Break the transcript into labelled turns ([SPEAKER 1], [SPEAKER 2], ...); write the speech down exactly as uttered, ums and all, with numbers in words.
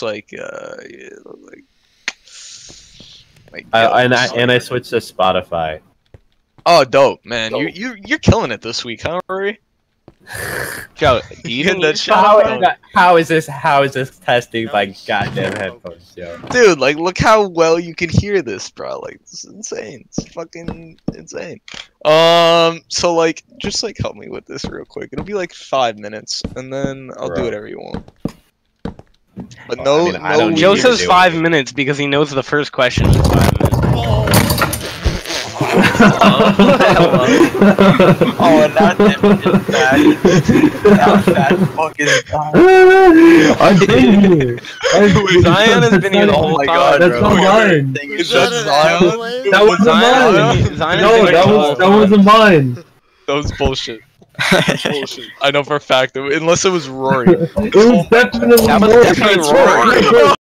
[SPEAKER 1] like uh, like. like
[SPEAKER 2] I, and I
[SPEAKER 1] yo,
[SPEAKER 2] and I switched to Spotify.
[SPEAKER 1] Oh, dope, man!
[SPEAKER 3] Dope.
[SPEAKER 1] You you you're killing it this week, huh, Rory?
[SPEAKER 4] Joe, do you
[SPEAKER 1] Hit
[SPEAKER 4] even
[SPEAKER 1] that
[SPEAKER 4] use
[SPEAKER 1] shit
[SPEAKER 2] How,
[SPEAKER 4] Spotify?
[SPEAKER 1] up.
[SPEAKER 2] how is this? How is this testing my goddamn headphones, yo?
[SPEAKER 1] Dude, like, look how well you can hear this, bro. Like, this is insane. It's fucking insane. Um, so like, just like help me with this real quick. It'll be like five minutes, and then I'll do
[SPEAKER 2] Bro.
[SPEAKER 1] whatever you want. But
[SPEAKER 2] Oh,
[SPEAKER 1] no,
[SPEAKER 2] I mean, I
[SPEAKER 1] no.
[SPEAKER 2] don't need
[SPEAKER 4] Joe
[SPEAKER 2] you to
[SPEAKER 4] says
[SPEAKER 2] do
[SPEAKER 4] five
[SPEAKER 2] it.
[SPEAKER 4] minutes because he knows the first question is five minutes.
[SPEAKER 3] Oh, and that is bad. That fat fuck is bad.
[SPEAKER 5] I've been here. I've been
[SPEAKER 4] Zion has
[SPEAKER 5] here.
[SPEAKER 4] been here the whole
[SPEAKER 3] Oh my
[SPEAKER 4] time,
[SPEAKER 3] god,
[SPEAKER 5] That's
[SPEAKER 3] bro.
[SPEAKER 5] not mine.
[SPEAKER 1] Is that Zion?
[SPEAKER 5] That wasn't
[SPEAKER 4] Zion,
[SPEAKER 5] mine.
[SPEAKER 4] Zion
[SPEAKER 5] No,
[SPEAKER 4] has been here
[SPEAKER 5] that
[SPEAKER 4] the
[SPEAKER 5] was
[SPEAKER 4] whole
[SPEAKER 5] that
[SPEAKER 4] time.
[SPEAKER 5] wasn't mine.
[SPEAKER 1] That was bullshit. Bullshit. I know for a fact that unless it was Rory.
[SPEAKER 5] It was definitely
[SPEAKER 4] That was
[SPEAKER 5] Rory.
[SPEAKER 4] definitely Rory.